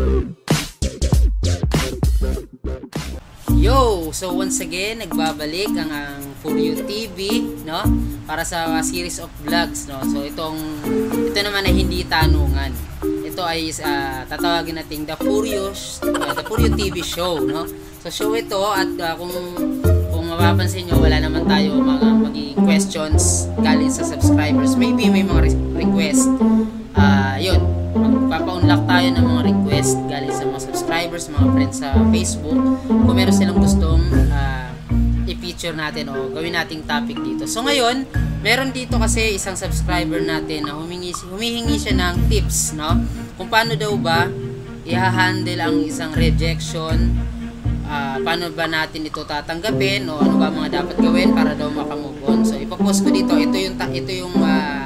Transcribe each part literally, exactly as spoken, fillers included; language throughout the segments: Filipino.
Yo! So once again, nagbabalik ang, ang For You T V, no? Para sa uh, series of vlogs, no? So itong ito naman ay hindi tanungan. Ito ay uh, tatawagin nating The Furious uh, The For You T V show, no? So show ito at uh, kung kung mapapansin nyo, wala naman tayo mga magiging questions galing sa subscribers. Maybe may mga re- request. Uh, yun, magpapa-unlock tayo ng mga request galing sa mga subscribers, mga friends sa Facebook, kung meron silang gustong uh, i-feature natin o gawin nating topic dito. So ngayon, meron dito kasi isang subscriber natin na humingi, humihingi siya ng tips, no? Kung paano daw ba i-handle ang isang rejection, uh, paano ba natin ito tatanggapin, o ano ba mga dapat gawin para daw makamove on. So ipopost ko dito, ito yung, ito yung uh,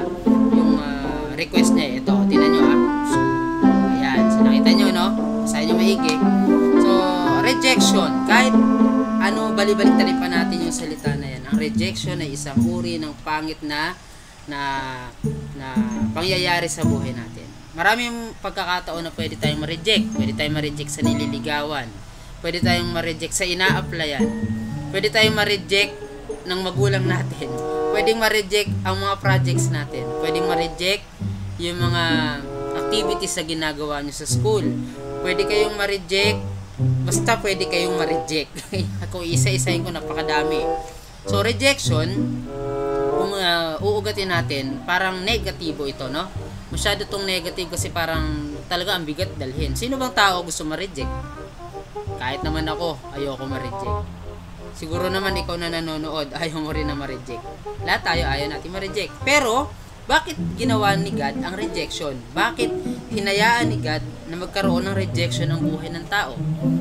request niya. Ito, tingnan nyo ah. Ayan, so nakita nyo, no? Basahin nyo maigi. So, rejection. Kahit ano, bali-balik pa natin yung salita na yan. Ang rejection ay isang uri ng pangit na na, na pangyayari sa buhay natin. Maraming pagkakataon na pwede tayong ma-reject. Pwede tayong ma-reject sa nililigawan. Pwede tayong ma-reject sa ina-applyan. Pwede tayong ma-reject ng magulang natin. Pwedeng ma-reject ang mga projects natin. Pwedeng ma-reject yung mga activities na ginagawa nyo sa school. Pwede kayong ma-reject, basta pwede kayong ma-reject. Kung isa-isahin ko, napakadami. So, rejection, kung uh, uugatin natin, parang negatibo ito, no? Masyado tong negative kasi parang talaga ang bigat dalhin. Sino bang tao gusto ma-reject? Kahit naman ako, ayoko ma-reject. Siguro naman ikaw na nanonood, ayaw mo rin na ma-reject. Lahat tayo ayaw natin ma-reject. Pero, bakit ginawa ni God ang rejection? Bakit hinayaan ni God na magkaroon ng rejection ang buhay ng tao?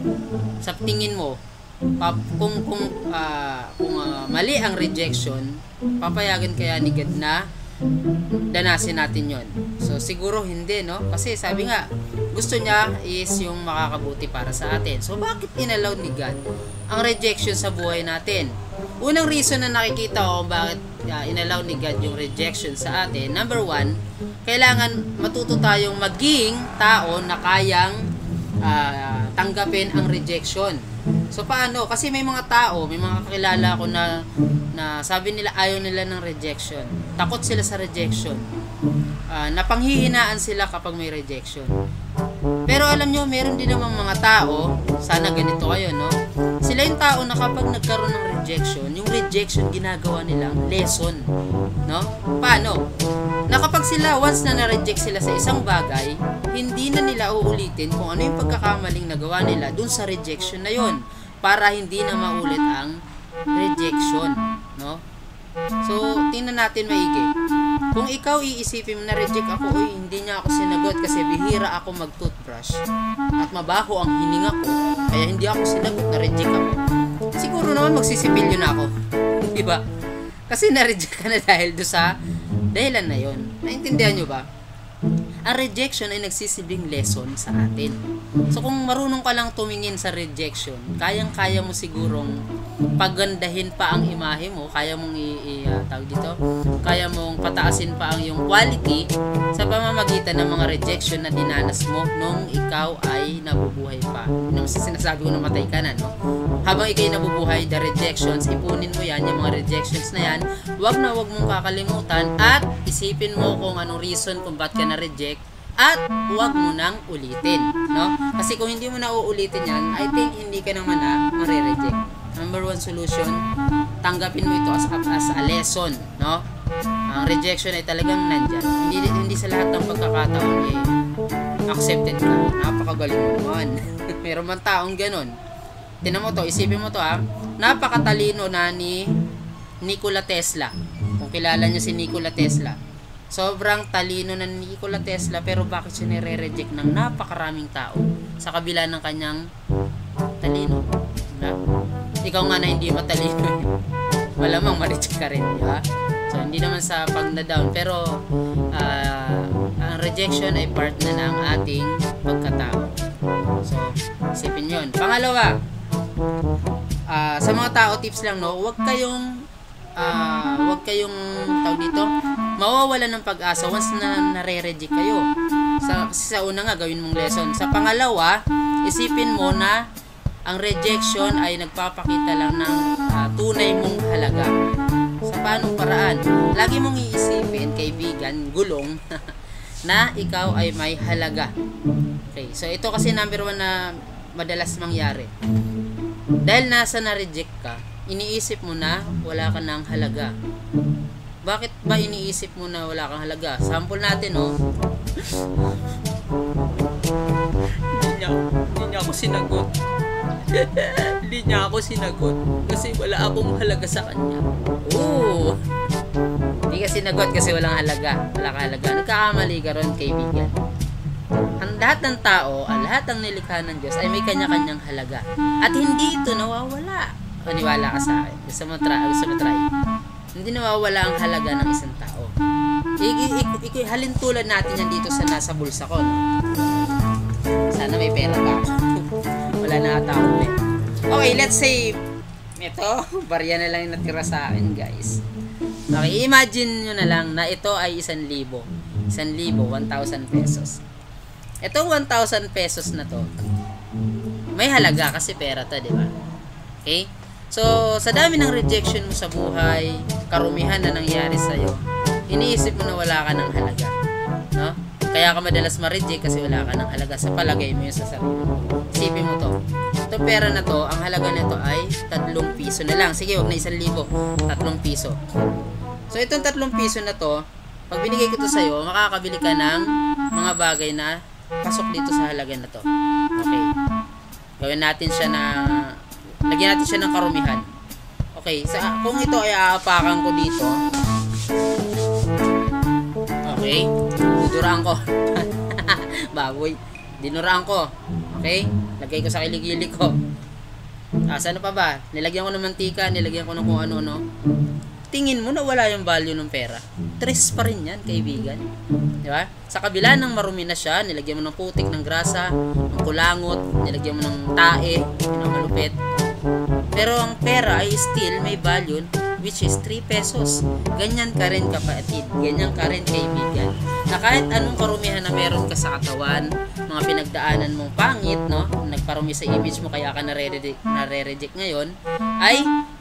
Sa tingin mo, pap, kung kung uh, kung uh, mali ang rejection, papayagan kaya ni God na danasin natin yon? So siguro hindi, no? Kasi sabi nga, gusto niya is yung makakabuti para sa atin. So bakit inallow ni God ang rejection sa buhay natin? Unang reason na nakikita ko kung bakit uh, inallow ni God yung rejection sa atin, number one, kailangan matuto tayong maging tao na kayang uh, tanggapin ang rejection. So paano? Kasi may mga tao, may mga kakilala ko na, na sabi nila ayaw nila ng rejection. Takot sila sa rejection. Uh, napanghihinaan sila kapag may rejection. Pero alam nyo, meron din namang mga tao, sana ganito kayo, no? Sila yung tao na kapag nagkaroon ng rejection, yung rejection ginagawa nilang lesson, no? Paano? Na kapag sila, once na na-reject sila sa isang bagay, hindi na nila uulitin kung ano yung pagkakamaling nagawa nila dun sa rejection na yon, para hindi na maulit ang rejection, no? So, tingnan natin maigi. Kung ikaw iisipin mo na reject ako, uy, hindi niya ako sinagot kasi bihira ako mag-toothbrush at mabaho ang hininga ko, kaya hindi ako sinagot, na-reject ako. Siguro naman magsisipilyo na ako. Diba? Kasi na-reject ka na dahil do sa dahilan na yon. Naintindihan nyo ba? Ang rejection ay nagsisilbing lesson sa atin. So kung marunong ka lang tumingin sa rejection, kayang-kaya mo sigurong pagandahin pa ang imahe mo, kaya mong i, i uh, tawag dito, kaya mong pataasin pa ang iyong quality sa pamamagitan ng mga rejection na dinanas mo nung ikaw ay nabubuhay pa. Nung sinasabi ko na matay ka na, no? Habang ikaw ay nabubuhay, the rejections, ipunin mo yan, yung mga rejections na yan, wag na wag mong kakalimutan at isipin mo kung anong reason kung ba't ka na-reject at huwag mo nang ulitin, no? Kasi kung hindi mo na uulitin yan, I think hindi ka naman na mare-reject. Number one solution, tanggapin mo ito as, as a lesson, no? Ang rejection ay talagang nandyan. Hindi, hindi sa lahat ng pagkakataon eh, accepted ka. Napakagaling mo naman. Meron man taong ganun. Tinan mo to, isipin mo to ah. Napakatalino na ni Nikola Tesla. Kung kilala niyo si Nikola Tesla. Sobrang talino na ni Nikola Tesla, pero bakit siya nire-reject ng napakaraming tao sa kabila ng kanyang talino? Diba? Ikaw nga na hindi matalino, malamang ma-reject ka rin, diba? So hindi naman sa pag-na-down, pero uh, ang rejection ay part na ng ating pagkatao. So isipin yun. Pangalawa, uh, sa mga tao, tips lang, no, huwag kayong uh, huwag kayong tawag dito, mawawala ng pag-asa once na nare-reject kayo. Sa, kasi sa una nga, gawin mong lesson. Sa pangalawa, isipin mo na ang rejection ay nagpapakita lang ng uh, tunay mong halaga. Sa paanong paraan? Lagi mong iisipin, kaibigan, gulong, na ikaw ay may halaga. Okay, so ito kasi number one na madalas mangyari. Dahil nasa na-reject ka, iniisip mo na wala ka ng halaga. Bakit ba iniisip mo na wala kang halaga? Sample natin, oh. Hindi niya, hindi niya ako sinagot. Hindi niya ako sinagot kasi wala akong halaga sa kanya. Oo. Hindi ka sinagot kasi walang halaga. Wala ka halaga. Nagkakamali ka ron, kaibigan. Ang lahat ng tao, ang lahat ng nilikha ng Diyos ay may kanya-kanyang halaga. At hindi ito nawawala. Paniwala ka sa akin. Gusto mo try? Gusto mo try? Hindi nawawala ang halaga ng isang tao. Halin tulad natin yan dito sa nasa bulsa ko. No? Sana may pera pa ako. Wala na ata ako eh. Okay, let's say ito, barya na lang yung natira sa akin, guys. Okay, imagine nyo na lang na ito ay isang libo. Isang libo, one thousand pesos. Itong one thousand pesos na to, may halaga kasi pera to, di ba? Okay? So, sa dami ng rejection mo sa buhay, karumihan na nangyari sa'yo, iniisip mo na wala ka ng halaga. No? Kaya ka madalas ma-reject kasi wala ka ng halaga sa palagay mo yun sa sarili mo. Isipin mo to. Itong pera na to, ang halaga nito ay tatlong piso na lang. Sige, wag na isang libo. Tatlong piso. So, itong tatlong piso na to, pag binigay ko to sa'yo, makakabili ka ng mga bagay na pasok dito sa halaga na to. Okay. Gawin natin siya na lagyan natin siya ng karumihan. Okay, sa kung ito ay aapakan ko dito. Okay, duduraan ko. Baboy. Dinuraan ko. Okay? Lagay ko sa kiligili ko. Ah, ano pa ba? Nilagyan ko ng mantika, nilagyan ko ng kung ano-ano. Tingin mo na wala yung value ng pera. Tres pa rin yan, kaibigan. Di ba? Sa kabila ng marumi na siya, nilagyan mo ng putik, ng grasa, ng kulangot, nilagyan mo ng tae, pinamalupit. Pero ang pera ay still may value, which is three pesos. Ganyan ka rin, kapatid. Ganyan ka rin, kaibigan. Na kahit anong karumihan na meron ka sa katawan, mga pinagdaanan mong pangit, no? Nagparumi sa image mo, kaya ka nare-reject, nare-reject ngayon, ay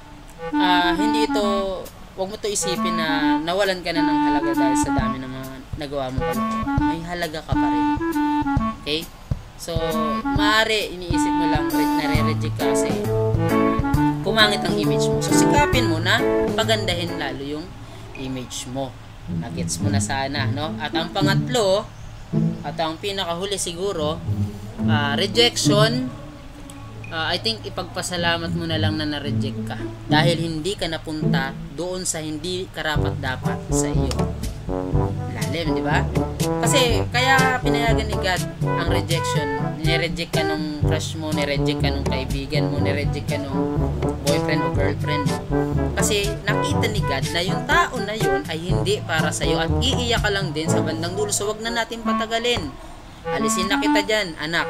uh, hindi ito, wag mo to isipin na nawalan ka na ng halaga dahil sa dami ng mga nagawa mo pa. May halaga ka pa rin. Okay? So, maaari, iniisip mo lang, nare-reject ka kasi pumangit ang image mo. So, sikapin mo na pagandahin lalo yung image mo. Nagets mo na sana, no? At ang pangatlo, at ang pinakahuli siguro, uh, rejection, uh, I think ipagpasalamat mo na lang na na-reject ka. Dahil hindi ka napunta doon sa hindi karapat-dapat sa iyo. Lalim, di ba? Kasi, kaya pinayagan ni God ang rejection. Nireject ka nung crush mo, nireject ka nung kaibigan mo, nireject ka nung boyfriend o girlfriend mo. Kasi nakita ni God na yung tao na yun ay hindi para sa'yo at iiyak ka lang din sa bandang dulo. So, wag na natin patagalin. Alisin na kita dyan, anak,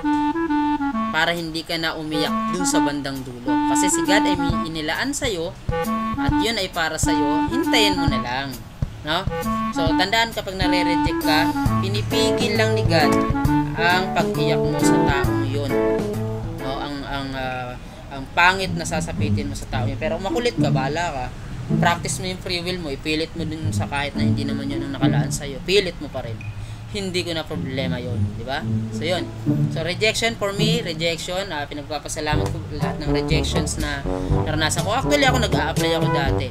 para hindi ka na umiyak dun sa bandang dulo. Kasi si God ay inilaan sa'yo at yun ay para sa'yo, hintayin mo na lang. No? So, tandaan kapag nare-reject ka, pinipigil lang ni God ang pag-iyak mo sa taong yun. No? Ang ang uh, ang pangit na sasapitin mo sa taong yun. Pero makulit ka, bahala ka. Practice mo yung free will mo, ipilit mo din sa kahit na hindi naman yun ang nakalaan sa'yo. Pilit mo pa rin. Hindi ko na problema yun, di ba? So, yun. So, rejection for me, rejection, uh, pinagpapasalamat ko lahat ng rejections na naranasan ko. Actually, ako nag-a-apply ako dati.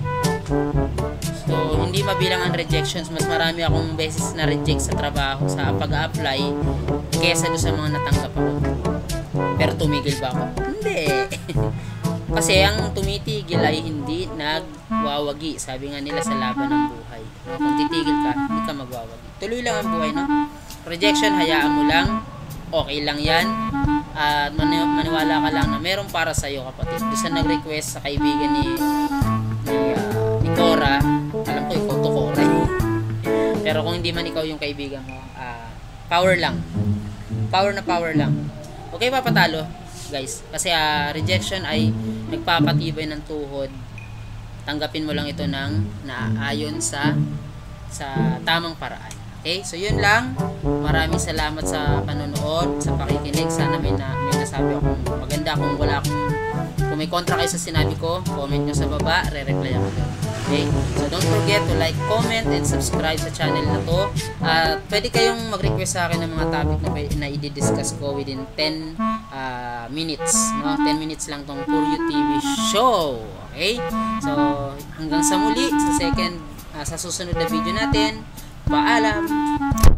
So, hindi mabilang ang rejections. Mas marami akong beses na reject sa trabaho, sa pag-a-apply, kesa doon sa mga natanggap ako. Pero tumigil ba ako? Hindi. Kasi ang tumitigil ay hindi nagwawagi. Sabi nga nila sa laban ng buhay. No? Kung titigil ka, hindi ka magwawagi. Tuloy lang ang buhay, no? Rejection, hayaan mo lang. Okay lang yan. At uh, mani- maniwala ka lang na meron para sa'yo, kapatid. Doon sa nag-request sa kaibigan ni ni, uh, ni Cora, alam ko ikaw to, Cora. Pero kung hindi man ikaw yung kaibigan mo, uh, power lang. Power na power lang. Okay, papatalo, guys. Kasi uh, rejection ay nagpapatibay ng tuhod. Tanggapin mo lang ito ng naayon sa sa tamang paraan. Okay, so yun lang. Maraming salamat sa panonood, sa pakikinig. Sana may, na, may nasabi akong maganda. Kung wala akong, kung may kontra kayo sa sinabi ko, comment nyo sa baba, re-reply ako doon. Okay, so don't forget to like, comment, and subscribe sa channel na to. At uh, pwede kayong mag-request sa akin ng mga topic na, na i-discuss ko within ten uh, minutes. No? ten minutes lang tong For You T V show. Okay, so hanggang sa muli, sa second, uh, sa susunod na video natin. Paalam!